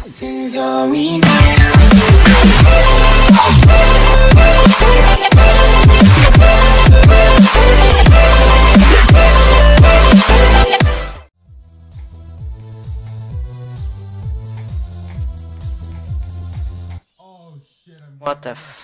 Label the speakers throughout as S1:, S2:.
S1: This is all we know.
S2: What the f...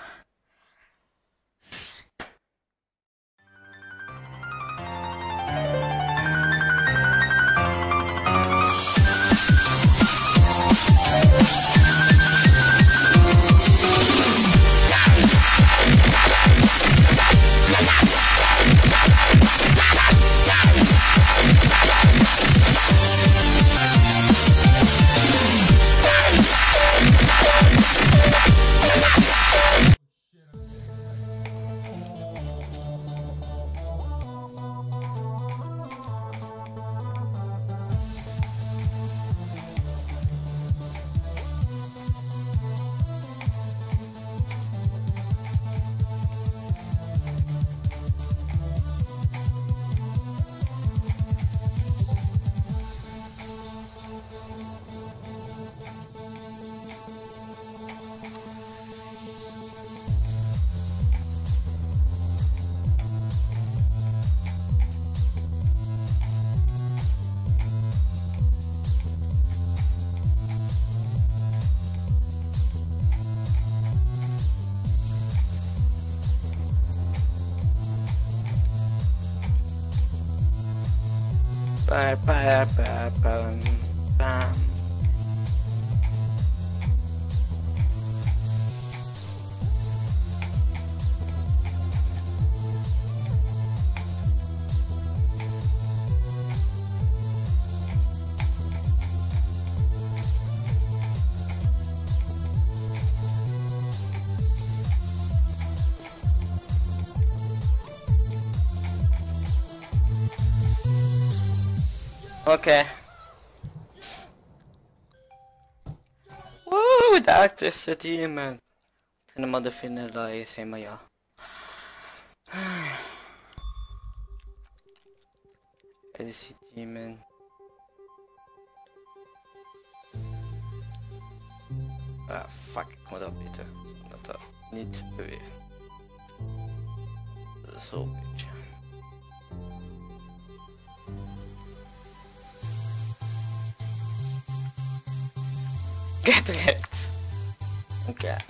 S2: Bam. Okay. Woo, the actor's a demon. Den hade finna i säger man ja. LC demon. Ah fuck, kom då bitte. Vänta, niet beweeg. Så bitch. Get wrecked. Okay.